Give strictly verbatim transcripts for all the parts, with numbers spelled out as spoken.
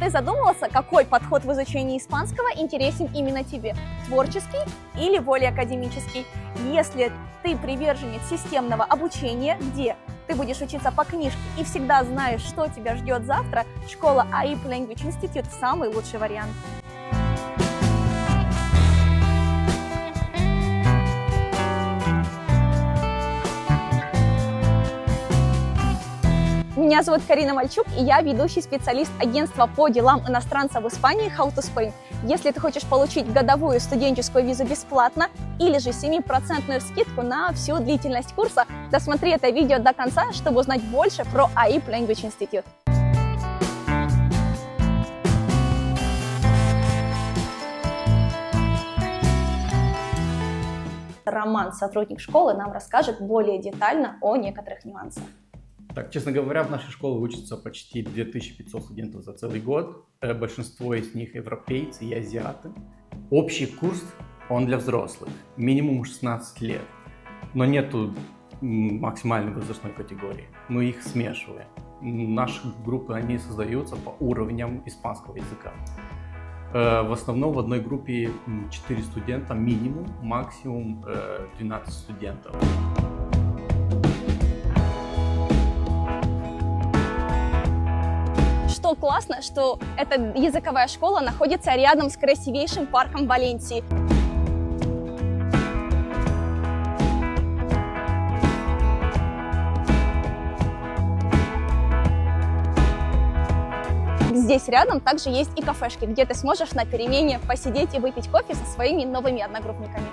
ты задумывался, какой подход в изучении испанского интересен именно тебе? Творческий или более академический? Если ты приверженец системного обучения, где ты будешь учиться по книжке и всегда знаешь, что тебя ждет завтра, школа эй ай пи Language Institute – самый лучший вариант. Меня зовут Карина Мальчук, и я ведущий специалист агентства по делам иностранцев в Испании How to Spain. Если ты хочешь получить годовую студенческую визу бесплатно или же семипроцентную скидку на всю длительность курса, досмотри это видео до конца, чтобы узнать больше про эй ай пи Language Institute. Роман, сотрудник школы, нам расскажет более детально о некоторых нюансах. Так, честно говоря, в нашей школе учатся почти две тысячи пятьсот студентов за целый год. Большинство из них европейцы и азиаты. Общий курс, он для взрослых, минимум шестнадцать лет. Но нету максимальной возрастной категории, мы их смешиваем. Наши группы, они создаются по уровням испанского языка. В основном в одной группе четыре студента минимум, максимум двенадцать студентов. Что классно, что эта языковая школа находится рядом с красивейшим парком Валенсии. Здесь рядом также есть и кафешки, где ты сможешь на перемене посидеть и выпить кофе со своими новыми одногруппниками.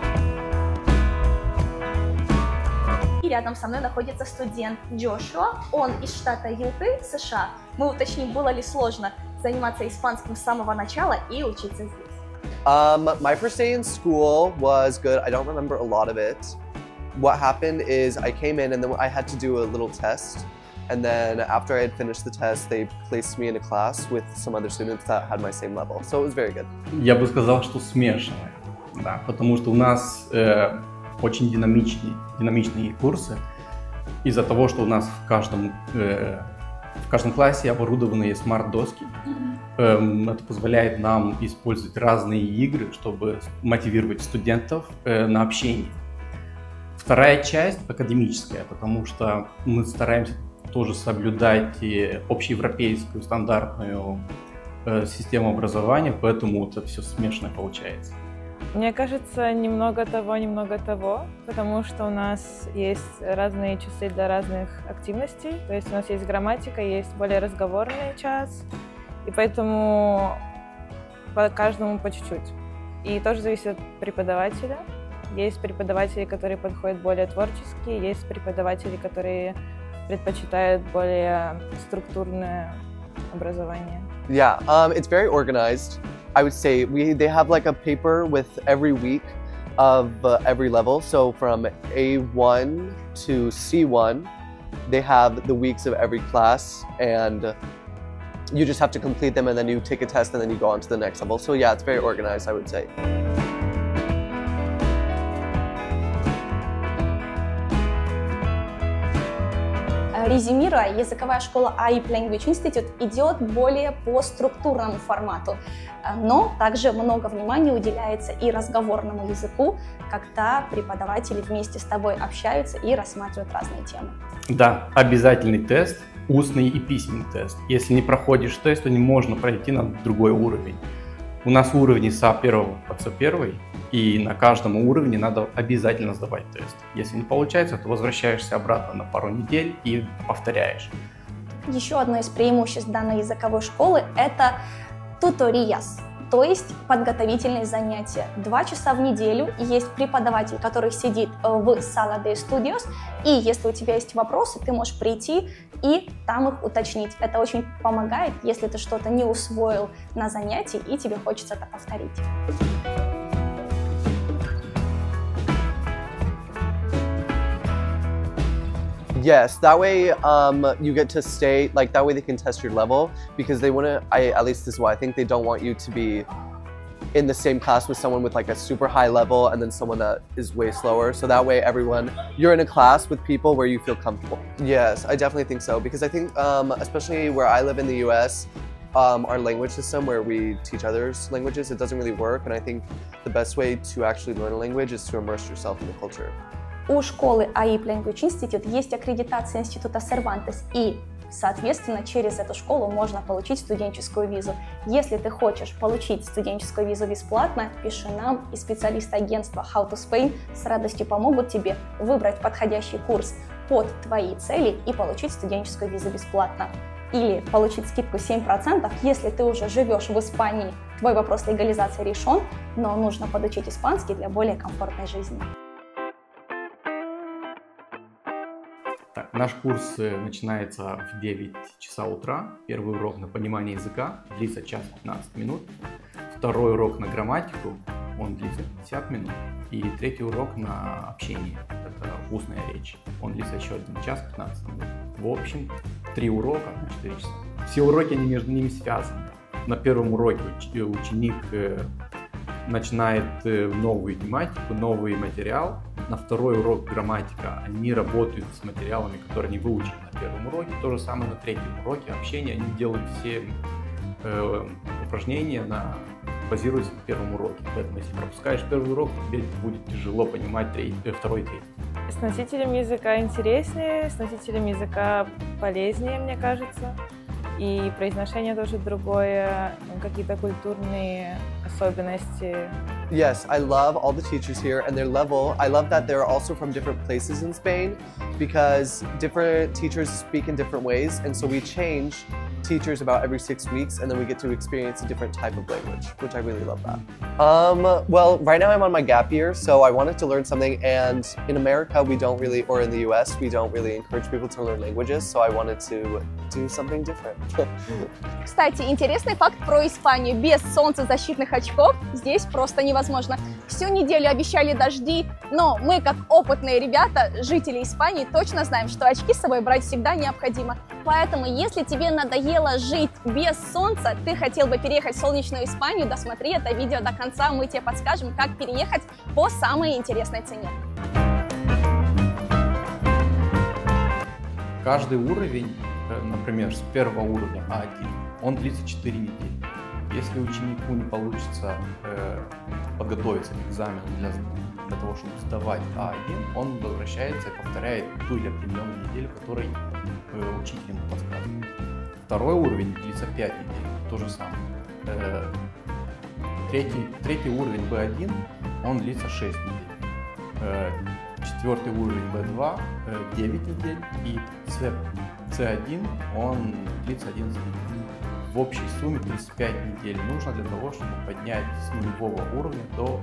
И рядом со мной находится студент Джошуа, он из штата Юты, США. Мы уточним, было ли сложно заниматься испанским с самого начала и учиться здесь. Um, my first day in school was good. I don't remember a lot of it. What happened is I came in and then I had to do a little test. And then after I had finished the test, they placed me in a class with some other students that had my same level. So it was very good. Я бы сказал, что смешанное, да, потому что у нас э, очень динамичные, динамичные курсы. Из-за того, что у нас в каждом, э, в каждом классе оборудованные смарт-доски, э, это позволяет нам использовать разные игры, чтобы мотивировать студентов э, на общение. Вторая часть академическая, потому что мы стараемся тоже соблюдать общеевропейскую стандартную э, систему образования, поэтому это все смешно получается. Мне кажется, немного того, немного того, потому что у нас есть разные часы для разных активностей, то есть у нас есть грамматика, есть более разговорный час, и поэтому по каждому по чуть-чуть. И тоже зависит от преподавателя. Есть преподаватели, которые подходят более творчески, есть преподаватели, которые предпочитают более структурное образование. Yeah, um, it's very organized. I would say we they have like a paper with every week of uh, every level. So from A one to C one, they have the weeks of every class, and you just have to complete them, and then you take a test, and then you go on to the next level. So yeah, it's very organized, I would say. Резюмируя, языковая школа эй ай пи Language Institute идет более по структурному формату, но также много внимания уделяется и разговорному языку, когда преподаватели вместе с тобой общаются и рассматривают разные темы. Да, обязательный тест, устный и письменный тест. Если не проходишь тест, то не можно пройти на другой уровень. У нас уровни с А один по С один, и на каждом уровне надо обязательно сдавать тест. Если не получается, то возвращаешься обратно на пару недель и повторяешь. Еще одно из преимуществ данной языковой школы – это туториас, то есть подготовительные занятия. Два часа в неделю, есть преподаватель, который сидит в Sala de Estudios, и если у тебя есть вопросы, ты можешь прийти и там их уточнить. Это очень помогает, если ты что-то не усвоил на занятии и тебе хочется это повторить. Yes, that way um, you get to stay, like that way they can test your level, because they wouldn't, I, at least this is why I think they don't want you to be in the same class with someone with like a super high level and then someone that is way slower. So that way everyone, you're in a class with people where you feel comfortable. Yes, I definitely think so, because I think um, especially where I live in the U S, um, our language system where we teach others languages, it doesn't really work. And I think the best way to actually learn a language is to immerse yourself in the culture. У школы эй ай пи Language Institute есть аккредитация института Cervantes, и, соответственно, через эту школу можно получить студенческую визу. Если ты хочешь получить студенческую визу бесплатно, пиши нам, и специалисты агентства How to Spain с радостью помогут тебе выбрать подходящий курс под твои цели и получить студенческую визу бесплатно. Или получить скидку семь процентов, если ты уже живешь в Испании. Твой вопрос легализации решен, но нужно подучить испанский для более комфортной жизни. Так, наш курс начинается в девять часов утра. Первый урок на понимание языка длится час пятнадцать минут. Второй урок на грамматику, он длится пятьдесят минут. И третий урок на общение, это устная речь, он длится еще один час пятнадцать минут. В общем, три урока на четыре часа. Все уроки, они между ними связаны. На первом уроке ученик начинает новую тематику, новый материал. На второй урок грамматика они работают с материалами, которые они выучили на первом уроке. То же самое на третьем уроке общения. Они делают все э, упражнения, на, базируясь на первом уроке. Поэтому если пропускаешь первый урок, тебе будет тяжело понимать третий, э, второй и третий. С носителем языка интереснее, с носителем языка полезнее, мне кажется. И произношение тоже другое, какие-то культурные особенности. Yes, I love all the teachers here and their level. I love that they're also from different places in Spain because different teachers speak in different ways, and so we change teachers about every six weeks and then we get to experience a different type of language, which I really love that. Um, well, right now I'm on my gap year, so I wanted to learn something, and in America we don't really, or in the U S, we don't really encourage people to learn languages, so I wanted to do something different. Кстати, интересный факт про Испанию. Без солнцезащитных очков здесь просто невозможно. Всю неделю обещали дожди, но мы, как опытные ребята, жители Испании, точно знаем, что очки с собой брать всегда необходимо. Поэтому, если тебе надоело жить без солнца, ты хотел бы переехать в солнечную Испанию, досмотри это видео до конца, мы тебе подскажем, как переехать по самой интересной цене. Каждый уровень, например, с первого уровня а один, он длится четыре недели. Если ученику не получится э, подготовиться к экзамену для, для того, чтобы сдавать а один, он возвращается и повторяет ту или определенную неделю, которой э, учитель ему подсказывает. Второй уровень длится пять недель, то же самое. Э, третий, третий уровень бэ один, он длится шесть недель. Э, четвертый уровень бэ два, э, девять недель. И цэ один, он длится одиннадцать недель. В общей сумме тридцать пять недель нужно для того, чтобы поднять с нулевого уровня до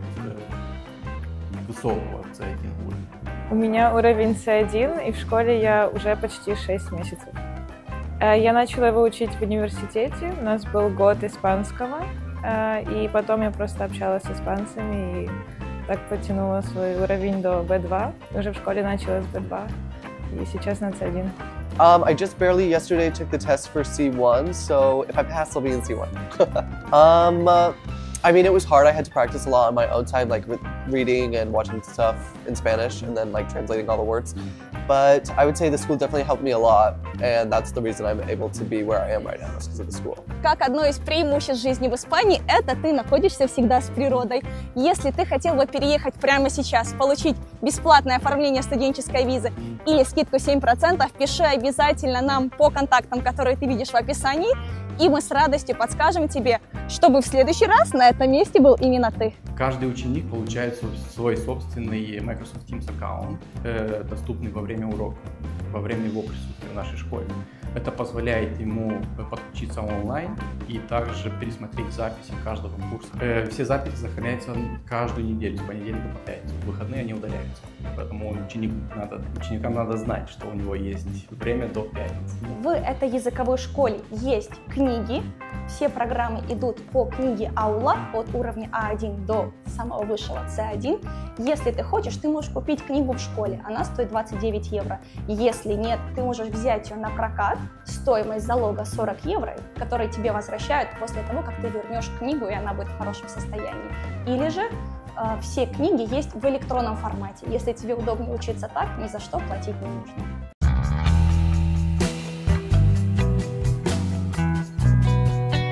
э, высокого цэ один уровня. У меня уровень цэ один, и в школе я уже почти шесть месяцев. Я начала его учить в университете, у нас был год испанского, и потом я просто общалась с испанцами и так потянула свой уровень до бэ два. Уже в школе начала с бэ два, и сейчас на цэ один. Um, I just barely yesterday took the test for C one, so if I pass, I'll be in C one. um, uh, I mean, it was hard. I had to practice a lot on my own time, like with reading and watching stuff in Spanish and then like translating all the words. But I would say the school definitely helped me a lot, and that's the reason I'm able to be where I am right now, is because of the school. Как одно из преимуществ жизни в Испании, это ты находишься всегда с природой. Если ты хотел бы переехать прямо сейчас, получить бесплатное оформление студенческой визы или скидку семь процентов, пиши обязательно нам по контактам, которые ты видишь в описании, и мы с радостью подскажем тебе, чтобы в следующий раз на этом месте был именно ты. Каждый ученик получает свой собственный Microsoft Teams аккаунт, э, доступный во время урока, во время его присутствия в нашей школе. Это позволяет ему подключиться онлайн и также пересмотреть записи каждого курса. Э, все записи сохраняются каждую неделю, с понедельника по пятницу. В выходные они удаляются. Поэтому ученик надо, ученикам надо знать, что у него есть время до пятницы. В этой языковой школе есть книги. Все программы идут по книге Аула от уровня а один до самого высшего цэ один. Если ты хочешь, ты можешь купить книгу в школе. Она стоит двадцать девять евро. Если нет, ты можешь взять ее на прокат. Стоимость залога сорок евро, которые тебе возвращают после того, как ты вернешь книгу, и она будет в хорошем состоянии. Или же э, все книги есть в электронном формате. Если тебе удобнее учиться так, ни за что платить не нужно.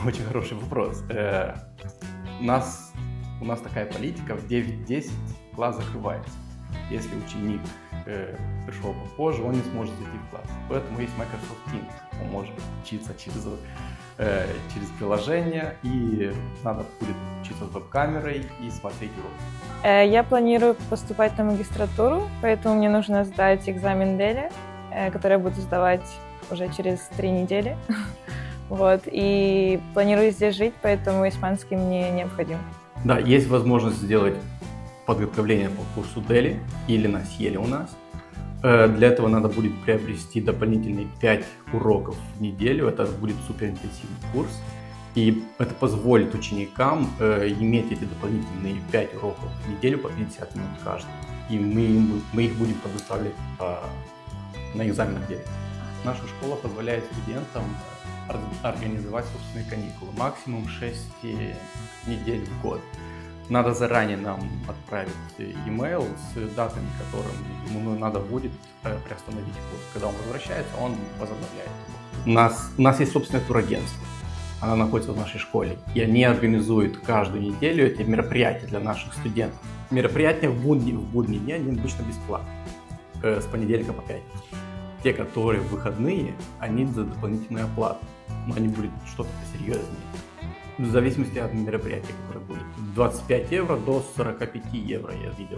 очень хороший вопрос. Э, у, нас, у нас такая политика, в девять-десять класс закрывается. Если ученик э, пришел попозже, он не сможет зайти в класс. Поэтому есть Microsoft Teams. Он может учиться через, э, через приложение, и надо будет учиться с веб-камерой и смотреть урок. Я планирую поступать на магистратуру, поэтому мне нужно сдать экзамен ДЭЛИ, который я буду сдавать уже через три недели. Вот. И планирую здесь жить, поэтому испанский мне необходим. Да, есть возможность сделать подготовление по курсу ДЭЛИ или на СьЕЛе у нас. Для этого надо будет приобрести дополнительные пять уроков в неделю. Это будет суперинтенсивный курс. И это позволит ученикам э, иметь эти дополнительные пять уроков в неделю по пятьдесят минут каждый. И мы, мы их будем предоставлять э, на экзаменах ДЭЛИ. Наша школа позволяет студентам организовать собственные каникулы. Максимум шесть недель в год. Надо заранее нам отправить e-mail с датами, которым ему надо будет приостановить курс. Когда он возвращается, он возобновляет. У нас, у нас есть собственное турагентство. Она находится в нашей школе. И они организуют каждую неделю эти мероприятия для наших студентов. Мероприятия в будни, в будние дни, они обычно бесплатны. Э, с понедельника по пятницу. Те, которые в выходные, они за дополнительную оплату. Но они будут что-то серьезнее. В зависимости от мероприятия, которое будет. двадцать пять евро до сорок пять евро я видел.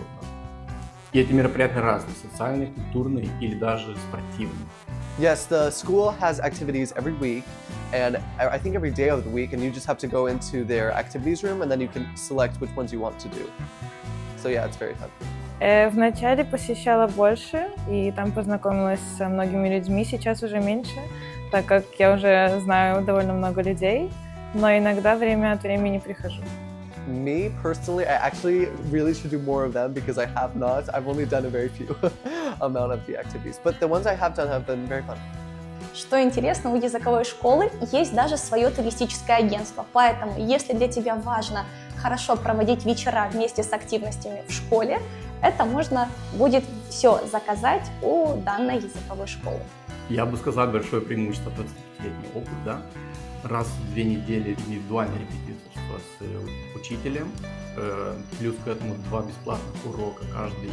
И эти мероприятия разные. Социальные, культурные или даже спортивные. Yes, the school has activities every week, and I think every day of the week, and you just have to go into their activities room, and then you can select which ones you want to do. So yeah, it's very fun. Вначале посещала больше, и там познакомилась с многими людьми, сейчас уже меньше, так как я уже знаю довольно много людей, но иногда время от времени прихожу. Me personally, I actually really should do more of them because I have not. I've only done a very few amount of the activities, but the ones I have done have been very fun. Что интересно, у языковой школы есть даже свое туристическое агентство, поэтому если для тебя важно хорошо проводить вечера вместе с активностями в школе, это можно будет все заказать у данной языковой школы. Я бы сказал, большое преимущество двадцатипятилетний опыт, да? Раз в две недели индивидуальное репетиторство с учителем, плюс к этому два бесплатных урока каждый,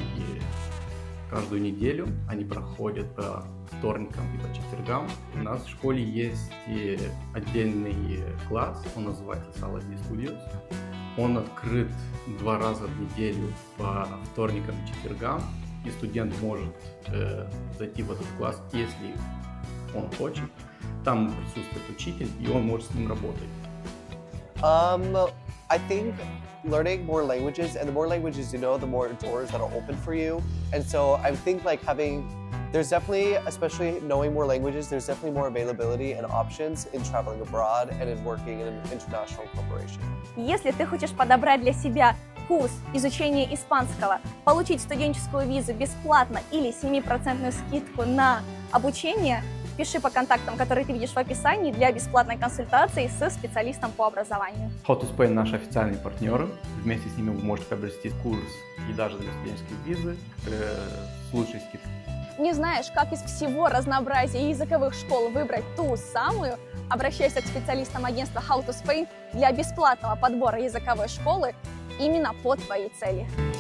каждую неделю. Они проходят по вторникам и по четвергам. У нас в школе есть отдельный класс, он называется Sala de Estudios. Он открыт два раза в неделю по вторникам и четвергам, и студент может э, зайти в этот класс, если он хочет. Там присутствует учитель, и он может с ним работать. Um, I think learning more languages, and the more languages you know, the more doors that are open for you. And so I think like having, there's definitely, especially knowing more languages, there's definitely more availability and options in traveling abroad and in working in an international corporation. Если ты хочешь подобрать для себя курс изучения испанского, получить студенческую визу бесплатно или семипроцентную скидку на обучение, пиши по контактам, которые ты видишь в описании, для бесплатной консультации со специалистом по образованию. How to Spain — наши официальные партнеры. Вместе с ними вы можете приобрести курс и даже для студенческой визы э, с лучшей скидкой. Не знаешь, как из всего разнообразия языковых школ выбрать ту самую? Обращайся к специалистам агентства How to Spain для бесплатного подбора языковой школы именно по твоей цели.